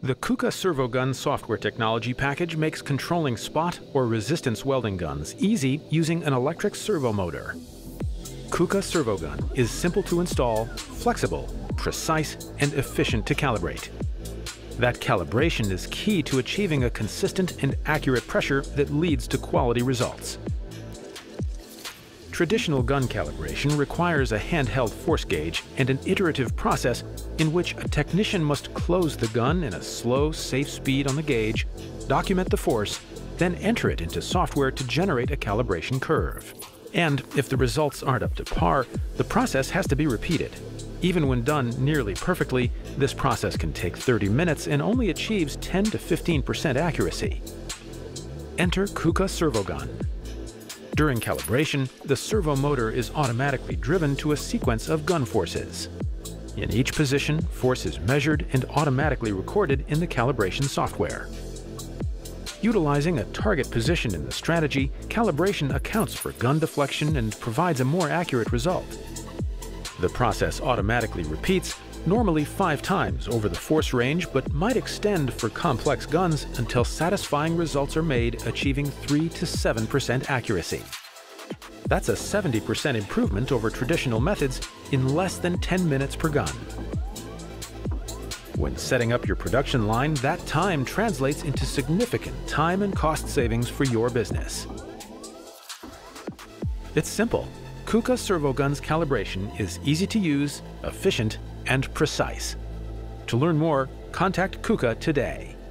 The KUKA servo gun software technology package makes controlling spot or resistance welding guns easy using an electric servo motor. KUKA Servo Gun is simple to install, flexible, precise, and efficient to calibrate. That calibration is key to achieving a consistent and accurate pressure that leads to quality results. Traditional gun calibration requires a handheld force gauge and an iterative process in which a technician must close the gun in a slow, safe speed on the gauge, document the force, then enter it into software to generate a calibration curve. And if the results aren't up to par, the process has to be repeated. Even when done nearly perfectly, this process can take 30 minutes and only achieves 10 to 15% accuracy. Enter KUKA Servo Gun. During calibration, the servo motor is automatically driven to a sequence of gun forces. In each position, force is measured and automatically recorded in the calibration software. Utilizing a target position in the strategy, calibration accounts for gun deflection and provides a more accurate result. The process automatically repeats, normally 5 times over the force range, but might extend for complex guns until satisfying results are made, achieving 3 to 7% accuracy. That's a 70% improvement over traditional methods in less than 10 minutes per gun. When setting up your production line, that time translates into significant time and cost savings for your business. It's simple. KUKA Servo Gun's calibration is easy to use, efficient, and precise. To learn more, contact KUKA today.